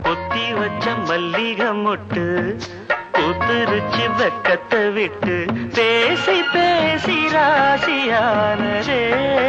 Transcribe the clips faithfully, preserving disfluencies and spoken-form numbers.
பொத்தி வச்ச மல்லிகை மொட்டு பூத்துருச்சு வெக்கத்தை விட்டு பேசி பேசி ராசியானதே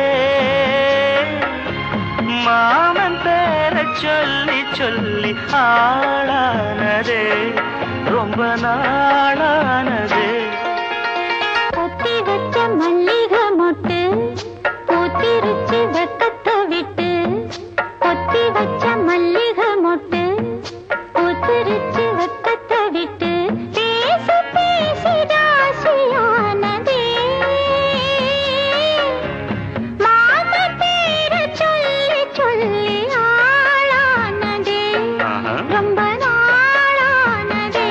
மாமன் பேர சொல்லி சொல்லி ஆளானதே ரொம்ப நாளானதே பொத்தி வச்ச மல்லிகை மொட்டு பூத்திருச்சு வெக்கத்தை விட்டு பொத்தி வச்ச மல்லிகை மொட்டு பூத்திருச்சு வெக்கத்தை விட்டு பேசி பேசி ராசியானதே மாம பேர சொல்லி சொல்லி ஆளானதே ரொம்ப நாளானதே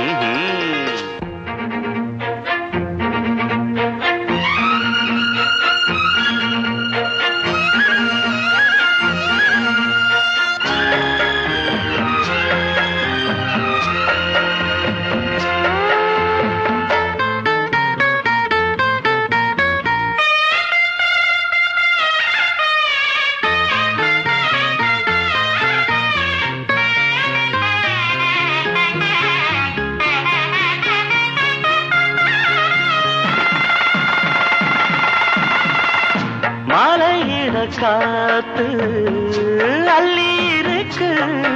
மாலையிட காத்து அள்ளி இருக்கு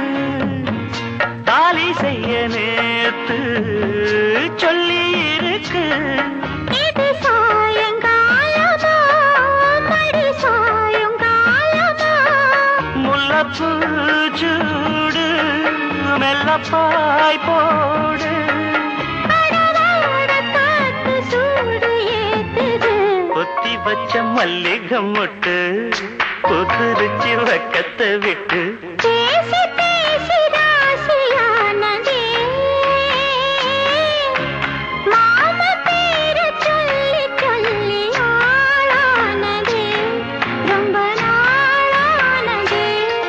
தாலி செய்ய நேத்து சொல்லி இருக்கு இது சாயங்காலமா மடி சாயங்காலமா முல்லப்பூ சூடு மெல்லப்பாய் போடு அடவாட காத்து சூடு ஏத்துது பொத்தி வச்ச மல்லிகை மொட்டு புதுரிச்சு வெக்கத்தை விட்டு பேசி பேசி ராசியானதே மாம பேர சொல்லி சொல்லி ஆளானதே ரொம்ப நாளானதே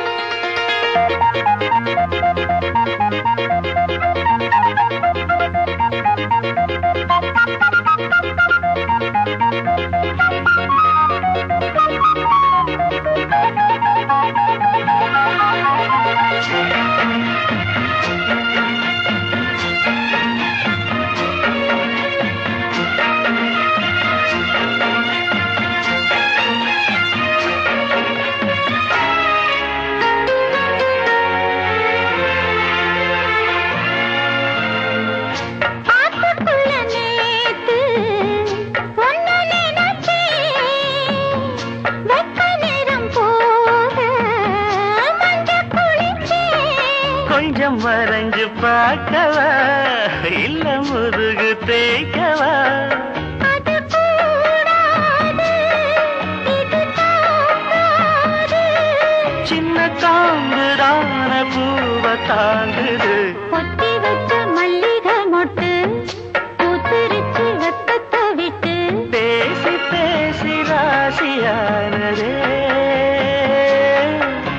ஆத்துக்குள்ள நேத்து ஒன்னு நினைச்சேன் வெக்க நேரம் போக மஞ்ச குளிச்சேன் கொஞ்சம் வரைஞ்சு பார்க்கவா இல்ல முதுகு தேய்க்கவா அது கூடாது இது தாங்காது சின்ன காம்புதான பூவை தாங்குது பொத்தி வச்ச மல்லிகை மொட்டு பூத்திருச்சு வெக்கத்தை விட்டு பேசி பேசி ராசியானதே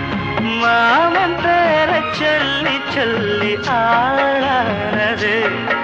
மாமன் பேர சொல்லி சொல்லி ஆளானதே